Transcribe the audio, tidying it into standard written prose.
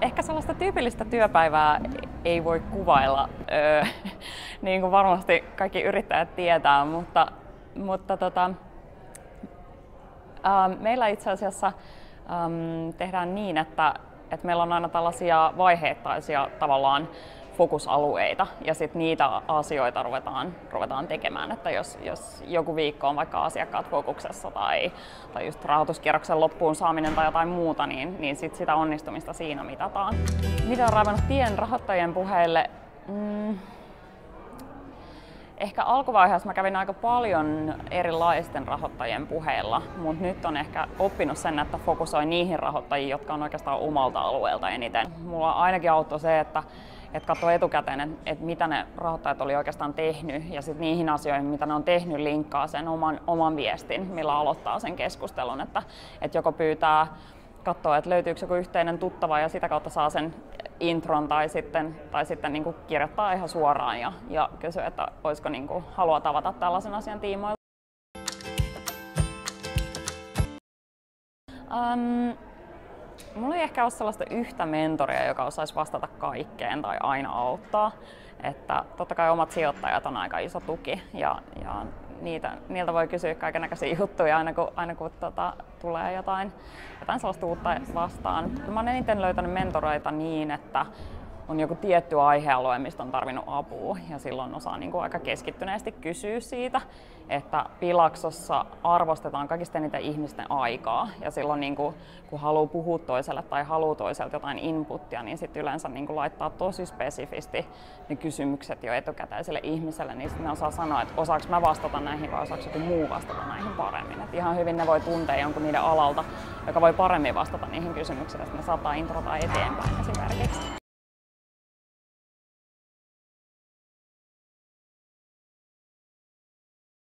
Ehkä sellaista tyypillistä työpäivää ei voi kuvailla, niin kuin varmasti kaikki yrittäjät tietää, mutta meillä itse asiassa tehdään niin, että meillä on aina tällaisia vaiheittaisia tavallaan fokusalueita ja sitten niitä asioita ruvetaan tekemään, että jos joku viikko on vaikka asiakkaat fokuksessa tai just rahoituskierroksen loppuun saaminen tai jotain muuta, niin sit sitä onnistumista siinä mitataan. Mitä on raivannut tien rahoittajien puheille? Ehkä alkuvaiheessa mä kävin aika paljon erilaisten rahoittajien puheilla, mutta nyt on ehkä oppinut sen, että fokusoi niihin rahoittajiin, jotka on oikeastaan omalta alueelta eniten. Mulla ainakin auttoi se, että katsoo etukäteen, että mitä ne rahoittajat oli oikeastaan tehnyt ja sitten niihin asioihin, mitä ne on tehnyt, linkkaa sen oman viestin, millä aloittaa sen keskustelun. Että joko pyytää katsoa, että löytyykö joku yhteinen tuttava ja sitä kautta saa sen intron tai sitten niin kuin kirjoittaa ihan suoraan ja kysyä, että olisiko niin kuin halua tavata tällaisen asian tiimoilta. Mulla ei ehkä ole sellaista yhtä mentoria, joka osaisi vastata kaikkeen tai aina auttaa. Että totta kai omat sijoittajat on aika iso tuki ja niiltä voi kysyä kaikennäköisiä juttuja aina kun tulee jotain sellaista uutta vastaan. Mä oon eniten löytänyt mentoreita niin, että on joku tietty aihealue, mistä on tarvinnut apua ja silloin osaa niin kuin aika keskittyneesti kysyä siitä, että Pilaxossa arvostetaan kaikista eniten ihmisten aikaa ja silloin niin kuin, kun haluaa puhua toiselle tai haluaa toiselta jotain inputtia, niin sitten yleensä niin kuin laittaa tosi spesifisti ne kysymykset jo etukäteiselle ihmiselle, niin sitten ne osaa sanoa, että osaako mä vastata näihin vai osaako joku muu vastata näihin paremmin. Et ihan hyvin ne voi tuntea jonkun niiden alalta, joka voi paremmin vastata niihin kysymyksiin, että ne saattaa introta eteenpäin esimerkiksi.